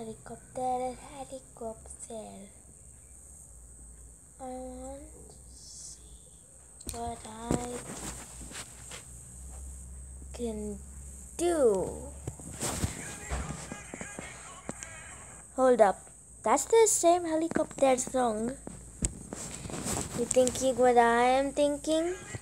helicopter, helicopter. I want to see what I can do. Hold up, that's the same helicopter song. You thinking what I am thinking?